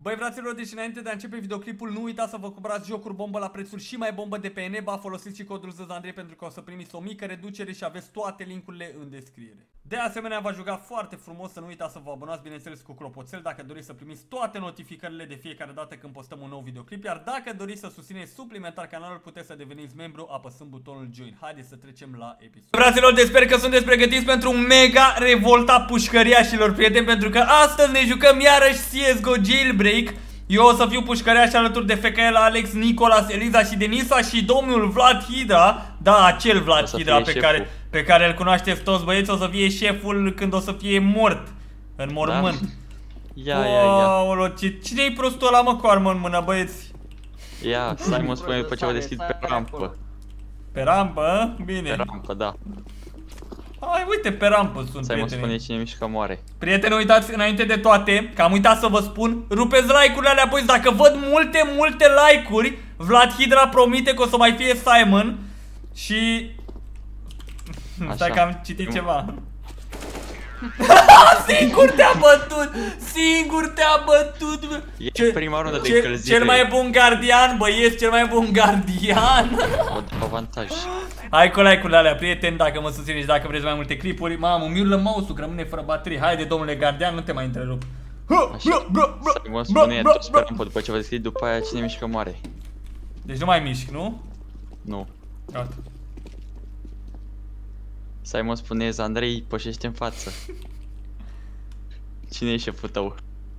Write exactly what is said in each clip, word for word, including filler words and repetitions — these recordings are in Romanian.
Băi fraților, deci înainte de a începe videoclipul, nu uitați să vă cumpărați jocuri bombă la prețuri și mai bombă de pe Eneba. Folosiți și codul Zandrei pentru că o să primiți o mică reducere și aveți toate linkurile în descriere. De asemenea, v-aș ruga foarte frumos să nu uitați să vă abonați, bineînțeles, cu clopoțel dacă doriți să primiți toate notificările de fiecare dată când postăm un nou videoclip. Iar dacă doriți să susțineți suplimentar canalul, puteți să deveniți membru apăsând butonul Join. Haideți să trecem la episod. Fraților, deci sper că sunteți pregătiți pentru un mega revolta pușcăriașilor, prieteni, pentru că astăzi ne jucăm iarăși C S G O Jailbreak. Eu o să fiu pușcăriaș alături de Fecael, Alex, Nicolas, Eliza și Denisa și domnul Vlad Hidra. Da, acel Vlad Hidra pe care, pe care îl cunoașteți toți, băieți. O să fie șeful când o să fie mort în mormânt. Da. Ia, ia, ia. Cine-i prostul ăla, mă, cu armă în mână, băieți? Ia, Simon spune după ce vă deschid pe rampă. Pe rampă? Bine. Pe rampă, da. Hai, uite, pe rampă sunt, Simon spune cine mișcă moare. Prieteni, uitați înainte de toate, că am uitat să vă spun, rupeți like-urile alea, apoi dacă văd multe, multe like-uri, Vlad Hidra promite că o să mai fie Simon. Și... Așa. Stai că am citit ceva. Singur te-a bătut! Singur te-a bătut! E ce, prima rundă de încălzire. Cel mai bun gardian, băieți, cel mai bun gardian. O dă avantaj. Hai cu like-urile alea, prieteni, dacă mă susțineți, dacă vreți mai multe clipuri. Mamă, mi-urlă mouse-ul, că rămâne fără baterie. Haide, domnule gardian, nu te mai întrerup. Așa. Simon spune tot pe rampă după ce vă deschid, după aia cine mișcă moare. Deci nu mai mișc, nu? Nu. Gata. Simon spune, Andrei, pășește în față. Cine e șeful tău?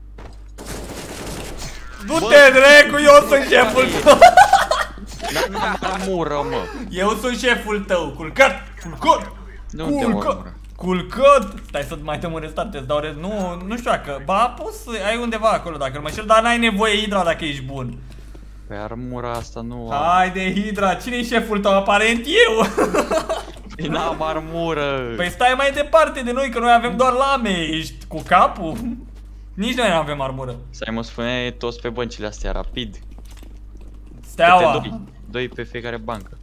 Du-te, dracu, eu sunt șeful tău! Nu am armură, mă! Eu sunt șeful tău, culcat! Culcat! Nu te armură. Culcat! Stai să mai dăm un restart, te dau restart. Nu, nu știu dacă... Ba, poți să ai undeva acolo dacă nu mă știu, dar n-ai nevoie, Hidra, dacă ești bun. Pe armura asta nu am. Haide, Hidra, cine-i șeful tău? Aparent eu! Păi n-am armură! Păi stai mai departe de noi, că noi avem doar lame, ești cu capul? Nici noi nu avem armură. Simon spune toți pe băncile astea, rapid. Steaua! Doi, doi pe fiecare bancă.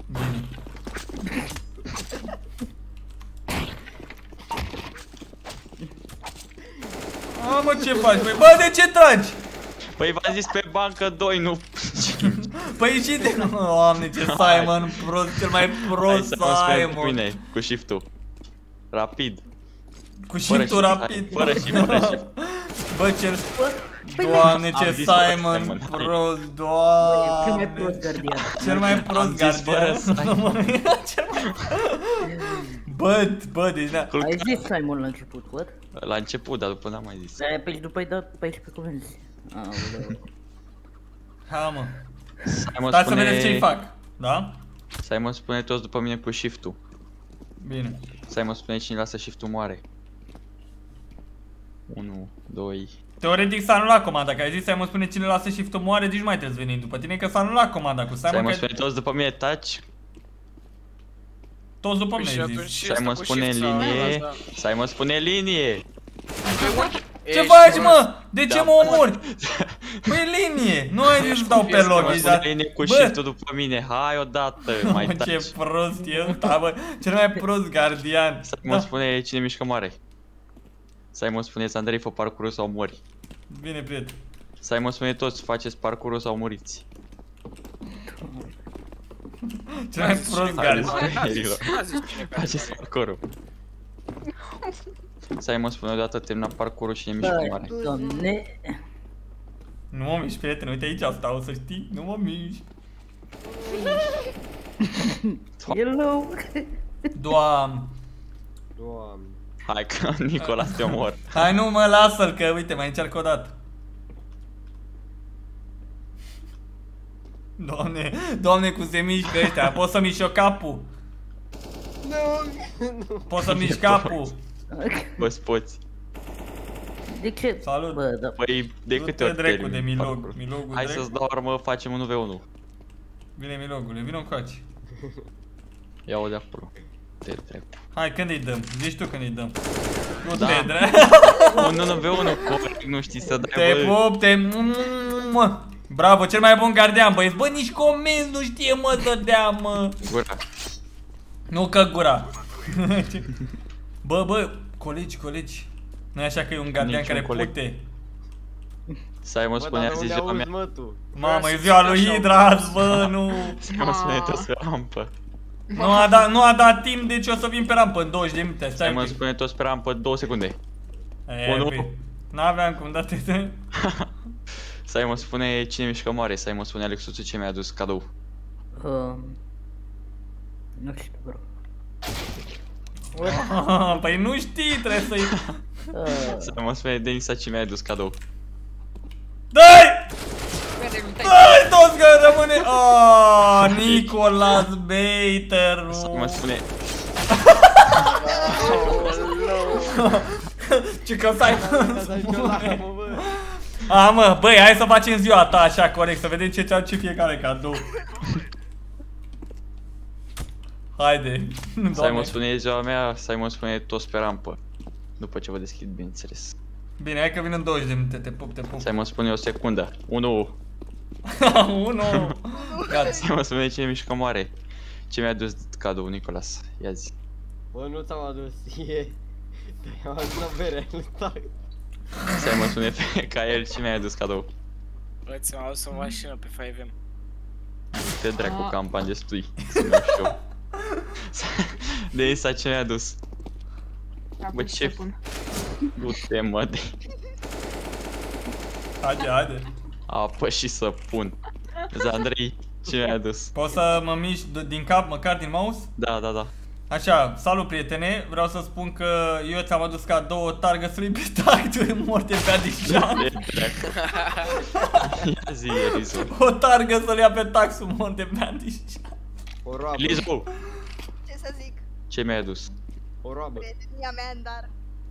Mamă, ce faci, băi? Bă, de ce tragi? Păi v-am zis pe bancă doi, nu... Păi și de... Doamne, ce Simon prost, cel mai prost Simon. Cu mine, cu shift-ul. Rapid. Cu shift-ul rapid. Fără shift, fără shift. Bă, cel... Doamne, ce Simon prost, doamne. Cel mai prost gardian. Cel mai prost gardian. Bă, bă, deci da. Ai zis Simon la început, văd? La început, dar după n-am mai zis. Da, pe după ai dat paisprezece comenzi. Aoleu. Ha, mă. Simon Stai spune... să vedeți ce-i fac, da? Simon spune toți după mine cu shift-ul. Bine. Simon spune cine lasă shift-ul moare. unu, doi... Teoretic s-a anulat comanda, că ai zis Simon spune cine lasă shift-ul moare, deci nu mai trebuie să venim după tine, că s-a anulat comanda cu Simon. Simon că... spune toți după mine touch. Toți după mine ai zis. Simon spune în linie. Simon spune linie. Ce faci, mă? De ce mă omori? Păi linie, nu ai zis să dau pe loc. Simon spune linie cu shift-ul după mine, hai odată, mai touch. Ce prost e ăsta, bă, cel mai prost gardian. Simon spune cine mișcă moare. Simon spune, Andrei, fă parcurul sau mori. Bine, prieten. Simon spune toți, faceți parcurul sau muriți. Cel mai prost gardian. Faceți parcurul. Simon spune odată termina parcurul și ne mișcă moare. Doamne. Nu mă mișc, prieten, uite aici stau, să știi, nu mă mișc. Hello. Doamne. Doamne. Hai că Nicolas te omor. Hai, nu mă, lasă-l, că uite, mai încerc o dată. Doamne, doamne, cum se mișcă ăștia, pot să mișc eu capul. Nu, Pot să mișc capul. Bă-ți poți. De ce? Salut. Bă, da. Păi, de câte ori dracu de termini Milog, parcurul? Milogul Hai dracu. să-ți dau armă, facem unu v unu. Bine, Milogule, vino încoace. Ia-o de acolo. Te dracu. Hai, când îi dăm? Zici tu când îi dăm. Nu Da. te dracu. Un unu v unu, corect, nu știi să Te dai, bă. pup, te... Mă. Bravo, cel mai bun gardian, băieți. Bă, nici comenzi nu știe, mă, să dea, mă. Gura. Nu că gura. Bă, bă, colegi, colegi. Nu e așa că e un gardian Niciun care coleg. pute. Simon spunea zi ziua mea. Mamă, e ziua lui Hidras, bă, nu. Simon spune toți pe rampă. Nu a dat, nu a dat timp, deci o să vin pe rampă în douăzeci de minute, stai un Simon pic. spune toți pe rampă două secunde. E, unu. păi, n-aveam cum, date. Simon spune cine mișcă moare. Simon spune Alexuțu ce mi-a adus cadou. Um, nu știu, bro. Păi nu știi, trebuie să-i... Uh, Simon spune Denisa ce mi-a adus cadou. Dai! Dai, toți că rămâne... Aaaa, Nicolas Bater, Simon nu. spune Ce că stai... A, mă, băi, hai să facem ziua ta așa, corect, să vedem ce ți-au ce fiecare cadou. Haide. Simon spune ziua mea, Simon spune toți pe rampă. După ce vă deschid, bineînțeles. Bine, hai că vin în douăzeci de minute, te pup, te pup. Simon spune o secundă. unu. Unu. Gata. Simon spune cine mișcă moare. Ce mi-a adus cadou, Nicolas? Ia zi. Bă, nu ți-am adus, e... Te-am adus la bere, lui Tac. Simon spune pe ca el ce mi-a adus cadou. Bă, ți-am adus o mașină pe cinci M. Te dracu că am bani destui. Să-mi iau și eu. Denisa ce mi-a adus? Bă, ce... Du-te, mă, de... Haide, haide. Apă și să pun. Andrei, ce mi-a adus? Poți să mă miști din cap, măcar din mouse? Da, da, da. Așa, salut prietene, vreau să spun că eu ți-am adus cadou o targă Sleepy Tag morte pe Adishan. De dracu. Ia zi, Elizu. O targă să-l ia pe taxul morte pe Adishan. O roabă, Elizu, Ce să zic? ce mi-ai adus? o roabă. Prietenia mea în dar.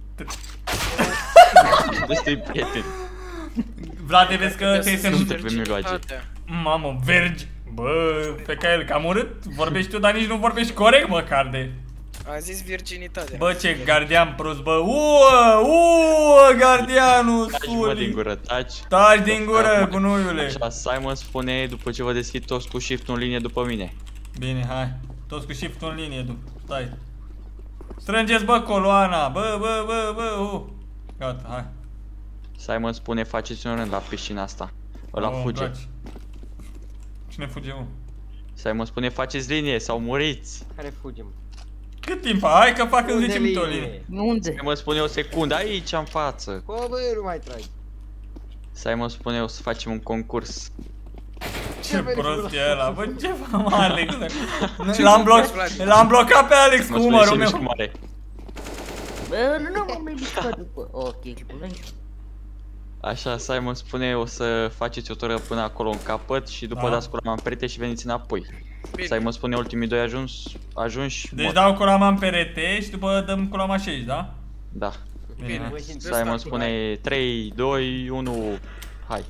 Destui prieten. Vlade, vezi că te-ai Nu semnat. te pe mijloace. Mamă, vergi. Bă, pe ca el, cam urât. Vorbești tu, dar nici nu vorbești corect, măcar de. Am zis virginitate. Bă, ce gardian prost, bă. Uă, uă, gardianul, Taci, mă, din suli. gură, taci. Taci din gură, gunoiule. Așa, Simon spune, după ce vă deschid toți cu shift-ul în linie după mine. Bine, hai. Toți cu shift-ul în linie, du. Stai. Strângeți, bă, coloana. Bă, bă, bă, bă, uh. Gata, hai. Simon spune, faceți un rând la piscina asta. Ăla Oh, fuge. place. Cine fuge, mă? Simon spune, faceți linie sau muriți. Care fugem? Cât timp? Hai că fac în Unde zece minute o linie. linie? unde? Simon spune o secundă, aici în față. Bă, bă, nu mai tragi. Simon spune, o să facem un concurs. Ce prost e ăla, bă, ce fac, mă, Alex? L-am blocat, l-am blocat pe Alex cu Simon spune, umărul ce mișcă meu. moare. Bă, nu, nu, m-am mișcat după. Ok, ce bun. Așa, Simon spune, o să faceți o tură până acolo în capăt și după Da. dați cu lama în perete și veniți înapoi. Bine. Simon spune, ultimii doi ajuns, ajunși, Deci mor. dau cu lama în perete și după dăm cu lama șaizeci, da? Da. Bine. Bă, și Simon spune, trei, doi, unu, hai.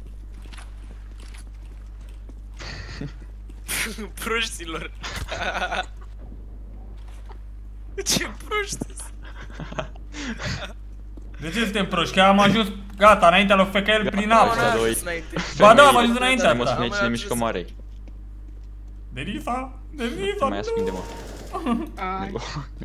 Proștilor. Ce proști. De ce suntem proști? Că am ajuns, gata, înaintea lui Fecael prin Gata, apă. așa, N-am doi. ajuns înainte. Ba da, am ajuns înaintea Simon ta. spune, Am cine ajuns. mișcă moare. Denisa, Denisa, Nu mai ascunde, nu. mă.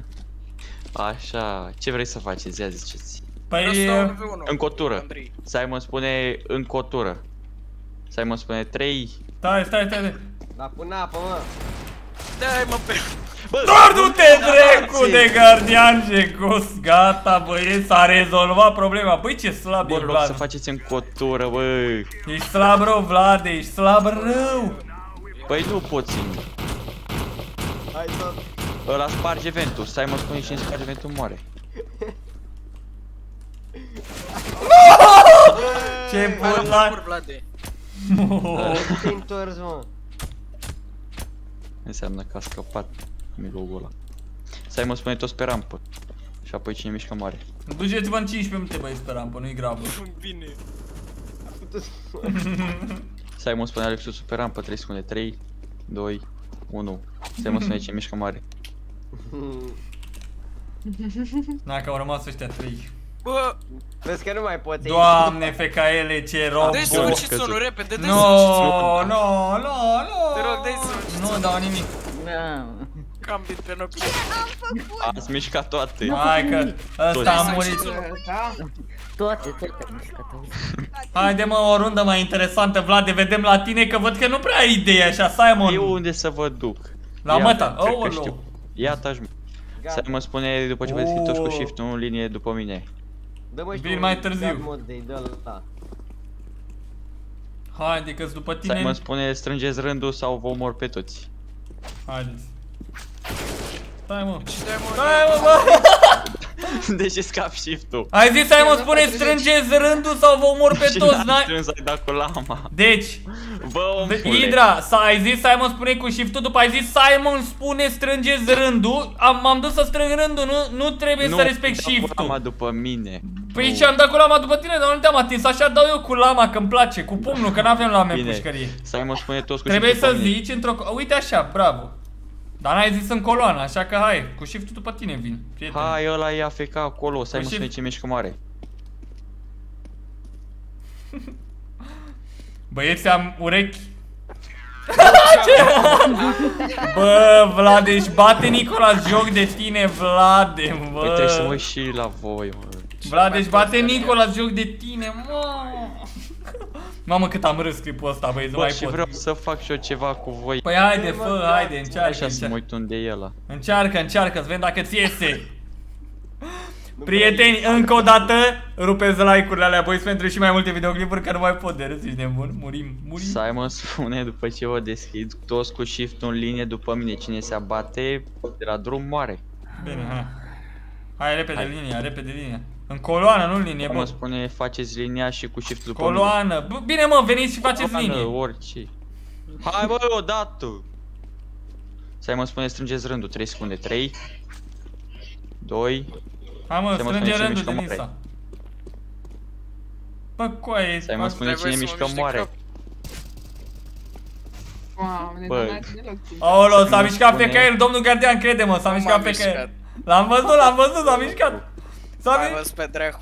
Așa, ce vrei să faceți? Ia ziceți. Vreau să Păi, dau unu v unu. Încă o tură. Andrei. Simon spune, încă o tură. Simon spune, trei. stai, stai, stai. Da, până apă, mă. Dai mă pe... Doar du-te dracu de gardian jecos, gata băieți, s-a rezolvat problema. Băi, ce slab Bă, e în loc să Vlad. faceți încă o tură, bă. Ești slab rău, Vlad, ești slab rău. Păi nu poți. Hai să... Ăla sparge eventul. Simon spune și în sparge eventul moare. Ce Hai la bun, parcurs, Vlade. Te întorci, mă. Înseamnă că a scăpat milogul ăla. Simon spune toți pe rampă. Și apoi cine mișcă moare. Duceți-vă în cincisprezece minute, băi, speram, pă, nu-i gravă. Bine. Simon spune Alexuțu pe rampă, trei secunde. trei, doi, unu. Simon spune cine mișcă moare. Na, că au rămas ăștia trei. Bă, Vezi că nu mai poți. Doamne, Fecaele, ce robo. dai să și sonul repede, dai No, să no, no, no. Te rog, dai să Nu dau nimic. Da. cam din pe nopți. Am făcut! Ați mișcat toate. Hai că ăsta a Dai să murit. și sonul. Toate, toate am mișcat, auzi. Haide mă, o rundă mai interesantă, Vlad, vedem la tine că văd că nu prea ai idee așa, Simon. Eu unde să vă duc? La Ia, măta, cred că oh, știu. Iată-și mă. Gata. Să mă spune după ce vă deschid toți cu shift în linie după mine. Dă-mă și Vin un mai târziu. God mode de-i dă ăla. Haide că-s după Să mă tine. spune strângeți rândul sau vă omor pe toți. Haideți. Stai mă. Și dai mă, Stai mă, bă. De ce scap shift-ul? Ai zis, Simon, spune strângeți rândul sau vă omor pe Și toți, n-am n-ai... strâns, ai dat cu lama. Deci, Bă, omule. Hidra, s- ai zis Simon spune cu shift-ul, după ai zis Simon spune strângeți rândul, am, m-am dus să strâng rândul, nu, nu trebuie Nu, să respect dau cu lama shift-ul. după mine. Păi Nu. ce am dat cu lama după tine, dar nu te-am atins, așa dau eu cu lama că-mi place, cu pumnul, că n-avem lame în Bine. pușcărie. Simon spune toți cu Trebuie shift-ul să după mine. zici într-o... Uite așa, bravo. Dar n-ai zis în coloană, așa că hai, cu shift-ul după tine vin, prieten. Hai, ăla e A F K acolo, Simon shift. spune ce mișcă mare. Băieți, am urechi. Ce? Bă, Vlade, își bate Nicola joc de tine, Vlade, bă. Păi trebuie să mă uit și la voi, mă. Vlad, deci bate Nicola joc de tine, mă. Mamă, cât am râs clipul ăsta, băi, nu Bă, mai și pot. vreau să fac și eu ceva cu voi. Păi haide, fă, haide, încearcă, Așa să mă încearcă. uit unde e ăla. Încearcă, încearcă, să vedem dacă ți iese. Prieteni, încă o dată, rupeți like-urile alea, boys, pentru și mai multe videoclipuri, că nu mai pot de râs, ești nebun, murim, murim. Simon spune după ce vă deschid toți cu shift în linie după mine. Cine se abate de la drum moare. Bine, hai. Hai, repede Hai. linia, repede linia. În coloană, nu în linie, Simon bă. spune faceți linia și cu shift după Coloană. B- Bine, mă, veniți și mine. faceți Coloană, linie. orice. Hai bă, odată. Simon spune strângeți rândul, trei secunde, trei doi Hai, mă, Să mă strânge spune cine rândul de mișcă Nisa. Bă, coaie. Simon fac- spune Dai voie cine să mă mișcă miște moare. cap. Doamne, Bă. dar n-ai deloc timp. Aolo, s-a Simon mișcat spune- pe caier, domnul gardian, crede-mă, s-a Nu mișcat m-am pe caier. mișcat. L-am văzut, l-am văzut, s-a mișcat. S-a Mai mișcat. văzut pe dracu.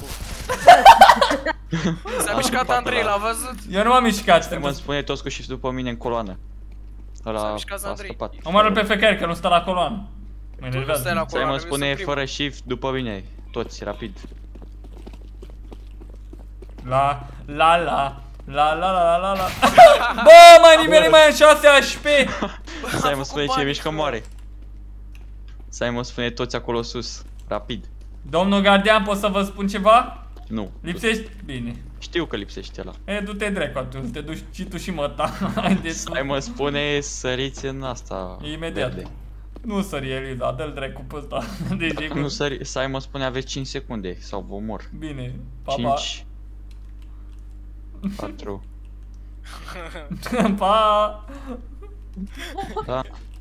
S-a mișcat Andrei, l-a văzut? Eu nu m-am mișcat. Simon spune toți cu shift după mine în coloană. S-a Ăla mișcat a Andrei. scăpat. Omoară-l pe fecair, că nu stă la coloană. Mă Tu nu enervează. stai la Simon coloană, spune eu sunt fără shift după mine. Toți, rapid. La, la, la. La la la la la la. Bă, mai nimeni mai în șase H P. Simon spune făcut ce bani, mișcă bă. moare. Simon spune toți acolo sus. Rapid. Domnul gardian, pot să vă spun ceva? Nu. Lipsești? Bine. Știu că lipsește ăla. E, du-te dracu atunci, te duci și tu și măta. Haideți. Simon spune săriți în asta. Imediat. verde. Nu sări Eliza, dă-l dracu pe ăsta. Deci e Nu sări. Simon spune aveți cinci secunde sau vă mor. bine. Pa, pa. cinci patru Pa. Da.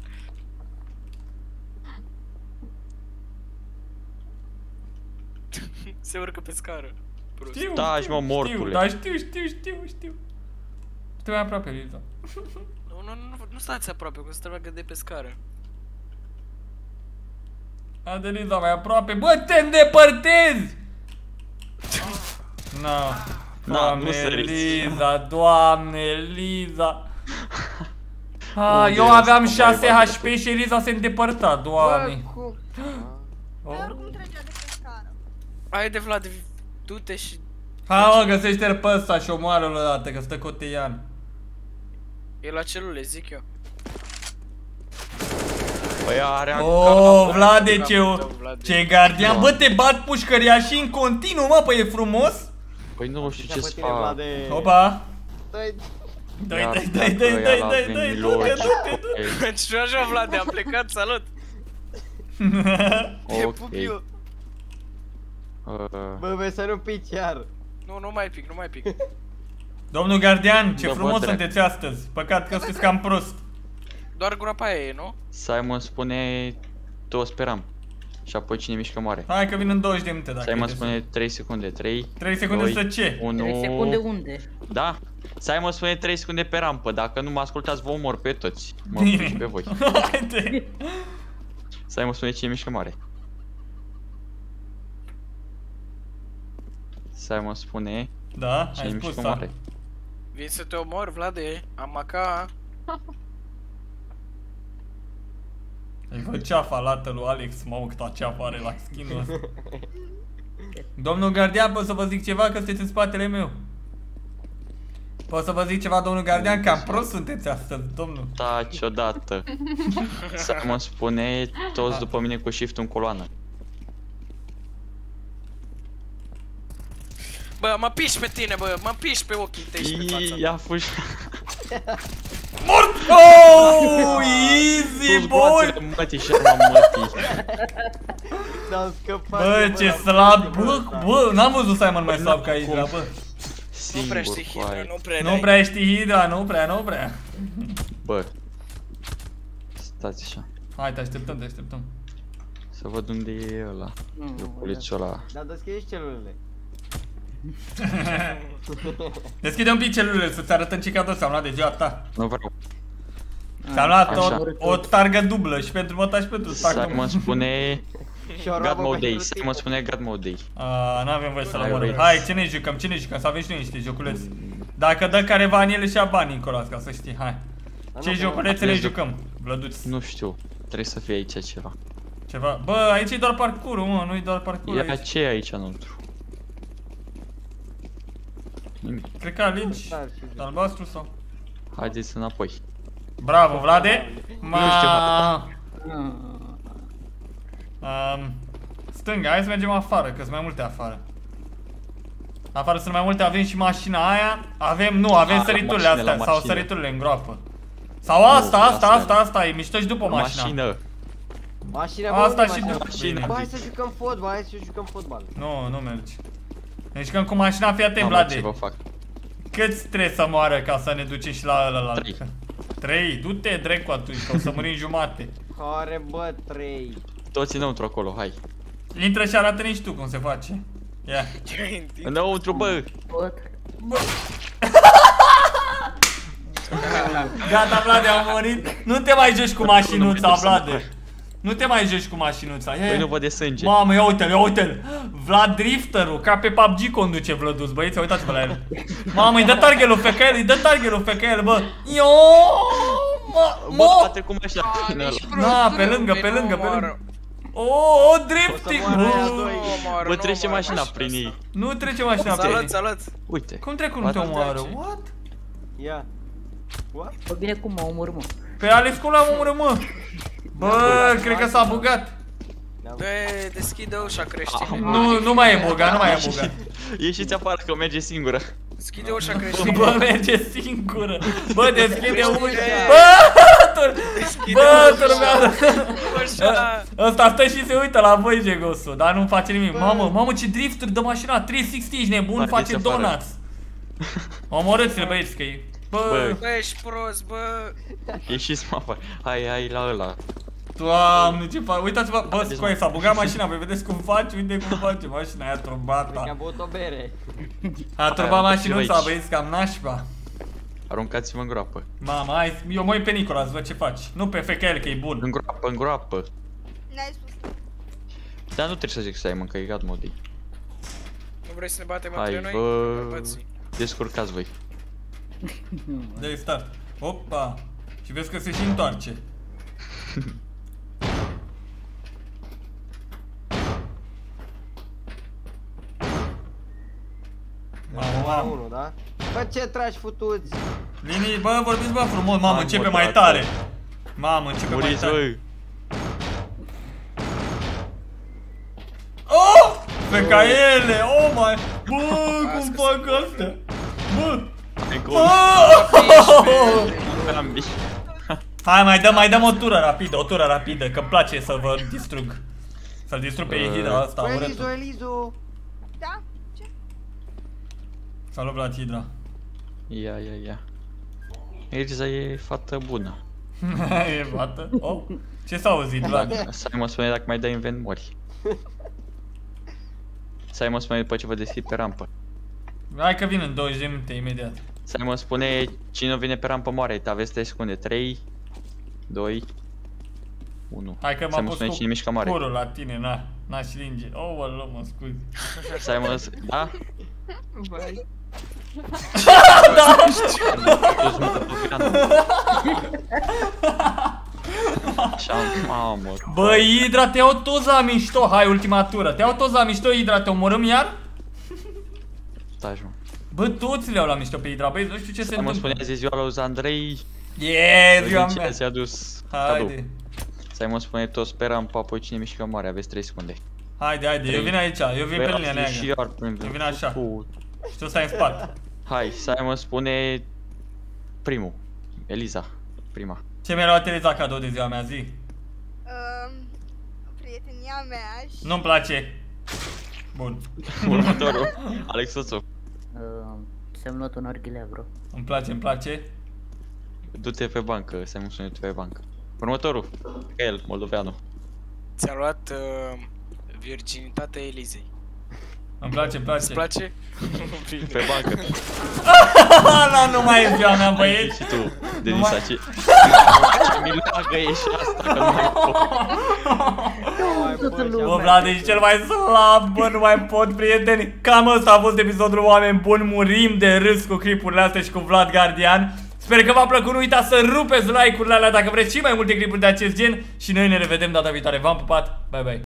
Se urcă pe scară. Prost. Știu, Taci, știu, mă, știu, morcule. da, știu, știu, știu, știu. Tu mai aproape, Eliza. Nu, nu, nu, nu stați aproape, că se trebuie de pe scară. Haide, Eliza, mai aproape. Bă, te îndepărtezi! No. Na, Doamne, nu săriți. Eliza, doamne, Eliza. Ah, Unde eu era aveam să mai șase bate H P și Eliza se îndepărta, doamne. Bă, cum? Dar oricum trecea de pe scară. Haide, Vlad, du-te și... Hai, mă, găsește-l pe ăsta și omoară-l odată, că stă coteian. E la celule, zic eu. Băi, are Oh, Vlade, ce, Vlade. ce gardian. Da. Bă, te bat pușcăria și în continuu, mă, păi e frumos. Păi nu știu ce Pe să tine, fac. Vlade. Opa. Dă-i- Dai, Ia, dai, dai, dacă dai, ea dai, l-a dai, venit dai, Miloș, du-te, du-te, du-te. ok. Și așa, Vlad, am plecat, salut! Te Ok. pup eu. Uh, Bă, vei să nu pici iar. Nu, nu mai pic, nu mai pic. Domnul gardian, ce Da, bă, frumos dracu. sunteți astăzi. Păcat că sunteți cam prost. Doar groapa aia e, nu? Simon spune toți speram. Și apoi cine mișcă moare. Hai că vin în douăzeci de minute dacă Simon e de spune trei secunde, trei trei secunde doi, să ce? unu. trei secunde unde? Da. Simon spune trei secunde pe rampă. Dacă nu mă ascultați, vă omor pe toți. Mă Bine. piși pe voi. Haide. Simon spune cine mișcă moare. Simon spune Da, cine ai mișcă spus, moare. da. Vin să te omor, Vlade, am maca. Îi văd ceafa lată lui Alex, mamă câta ceafă are la skin-ul ăsta. Domnul gardian, pot să vă zic ceva că sunteți în spatele meu? Pot să vă zic ceva, domnul gardian, cam prost sunteți astăzi, domnul. Taci odată. Să mă spune toți după mine cu shift în coloană. Bă, mă piși pe tine, bă, mă piși pe ochii tăi și pe fața. Ia fugi. Mort! Oh, easy, boy! Mătii și am mătii. S-am scăpat. Bă, ce slab, bă, bă, n-am văzut Simon mai slab ca Hydra, bă. Nu prea Singur știi cu Hydra, aia. nu prea Nu n-ai. prea știi Hydra, nu prea, nu prea. Bă. Stați așa. Hai, te așteptăm, te așteptăm. Să văd unde e ăla. Loculețul ăla. Dar deschide și celulele. Deschide un pic celulele să-ți arătăm ce cadou ți-am luat de ziua ta. Nu vreau. Ți-am luat Așa. o, o targă dublă și pentru măta și pentru Să tacul. mă spune Și o God roabă Mode Day, pentru să tine. mă spune God Mode Day. A, n-avem voie să-l Hai, omorâm. vrei. Hai, ce ne jucăm, ce ne jucăm, să avem și noi niște joculețe. Dacă dă careva în ele și ia bani Nicolas, ca să știi, hai. Dar Ce nu, joculețe nu, ne nu. jucăm? Vlăduți. Nu știu, trebuie să fie aici ceva. Ceva. Bă, aici e doar parcurul, mă, nu e doar parcurul Ia aici. ce e aici înăuntru? Nimic. Cred că alegi Dar și zic. albastru sau... Haideți înapoi. Bravo, Vlade! Ma... Nu știu. Um, stânga, hai să mergem afară, că sunt mai multe afară. Afară sunt mai multe, avem și mașina aia. Avem, nu, avem Ah, săriturile mașină, astea, la sau mașină. săriturile în groapă. Sau asta, Nu, asta, asta asta, asta, e mișto și după mașina. Mașină. Mașina, bă, Asta unde și mașina? după. Mașină. Bă, hai să jucăm fotbal, hai să jucăm fotbal. Nu, nu mergi. Ne jucăm cu mașina, fii atent, Mamă, ce Vlade. vă fac? Câți trebuie să moară ca să ne ducem și la ăla la Trei. Trei? Du-te, drecu atunci, că o să murim jumate. Care, bă, trei. Toți înăuntru acolo, hai. Intră și arată-ne și tu cum se face. Ia. Înăuntru, bă! Gata, Vlade, am murit. Nu te mai joci cu mașinuța, Vlade. Nu te mai joci cu mașinuța. Ia, Păi ia. nu văd de sânge. Mamă, ia uite-l, ia uite-l. Vlad Drifterul, ca pe P U B G conduce Vlăduț, băieți, uitați-vă la el. Mamă, îi dă target-ul pe el, îi dă target-ul pe el, bă. Io, mă, Bă, mă. bate cu mașina până ăla. Na, pe lângă, pe lângă, pe lângă. O, o drifting. O să moară aia Bă. doi. Bă, trece mașina prin ei. Nu trece mașina pe Salut, ei. salut! Uite. Cum trec nu te Poate omoară? trece. What? Ia. What? Bă, bine cum mă omor, mă. Pe Alex cum l-am omorât, mă? Bă, cred că s-a bugat. Bă, deschide ușa creștine. Nu, nu mai e bugat, nu mai e bugat. Ieșiți afară că merge singură. Deschide ușa creștine. Bă, merge singură. Bă, deschide ușa. Deschide. Bă, tur... Deschide Bă, ușa. turmează. Ușa. Ăsta stă și se uită la voi, Gegosu, dar nu face nimic. Mamă, mamă, ce drifturi de mașina, trei sixty, ești nebun, Bă, face ieși afară. donuts. Omorâți-l, băieți, că e... Bă, Bă. Bă, ești prost, bă. Ieșiți mă afară. Hai, hai la ăla. Doamne, ce fac, uitați-vă, bă, Haideți, scoai, mă. s-a bugat mașina, voi vedeți cum face, uite cum face mașina aia Cred că a turbata. băut o bere. A turbat Hai, mașinuța, aici. băieți, cam nașpa. Aruncați-vă în groapă. Mama, hai, eu mă uit pe Nicolas, văd ce faci. Nu pe F K L, că e bun. În groapă, în groapă. N-ai spus. Dar nu trebuie să zic să ai mâncă, e God Mode. Nu vrei să ne batem Hai, între noi? bă. Bărbații. Descurcați voi. Dă-i start. Opa. Și vezi că se și întoarce. Mamă, mamă. unu, da? Bă, ce tragi futuți? Linii, bă, vorbiți bă frumos. Mamă, Hai, începe mă, mai tată. tare. Mamă, începe mai Muriți, tare. băi. Oh! Pe ca ele, oh my. Bă, cum fac astea? Bă! Hai, gol. Bă! Ambii. Hai, mai dăm, mai dăm o tură rapidă, o tură rapidă, că-mi place să vă distrug. Să-l distrug pe Hydra asta, Bă, Elizu, urâtul. Elizu! Da? Ce? Salut, Vlad Hydra. Ia, ia, ia. Eliza e fată bună. E fată? Oh, ce s-a auzit, Vlad? Dacă, să mă spune dacă mai dai invent mori. Să mă spune după ce vă deschid pe rampă. Hai că vin în douăzeci de minute, imediat. Să mă spune cine vine pe rampă moare, aveți trei secunde. trei, doi, unu. Hai că Să m-am mă pus spune cu cine mișcă moare. curul la tine, na, na și linge. Oh, ăla, mă scuzi. Să mă da? Vai. Toți mă topiană. Și-am, mamă. Mamă. Bă, Idra, te iau toți la mișto. Hai, ultima tură. Te iau toți la mișto, Idra, te omorâm iar? Stai, mă. Bă, toți le iau la mișto pe Idra, băi, nu știu ce se Mă întâmplă. spunea zi ziua lui Andrei. Yeah, ziua mea. Ți-a adus cadou. Haide. Să-i mă spune, toți speram, papă, cine mișcă mare, aveți trei secunde. Haide, haide, eu vin aici, eu vin pe linia neagră. Și iar prin Eu vin așa. Și tu stai în spate. Hai, să mă spune primul. Eliza, prima. Ce mi-a luat Eliza cadou de ziua mea, zi? Um, prietenia mea și... Nu-mi place. Bun. Următorul, Alex Soțu. Uh, Ți-am luat un arghilea, bro. Îmi place, îmi place. Du-te pe bancă, să mă spune pe bancă. Următorul, el, moldoveanu. Ți-a luat uh, virginitatea Elizei. Îmi place, îmi place. Îți place? Bine. Pe bancă. La, nu mai e ziua mea, băieți. Și tu, Denis mai- Aci. Ce milagă e și asta, că nu mai pot. Bă, Vlad, ești cel mai slab, bă, nu mai pot, prieteni. Cam ăsta a fost episodul, oameni buni. Murim de râs cu clipurile astea și cu Vlad Guardian. Sper că v-a plăcut, nu uitați să rupeți like-urile alea dacă vreți și mai multe clipuri de acest gen. Și noi ne revedem data viitoare, v-am pupat, bye bye.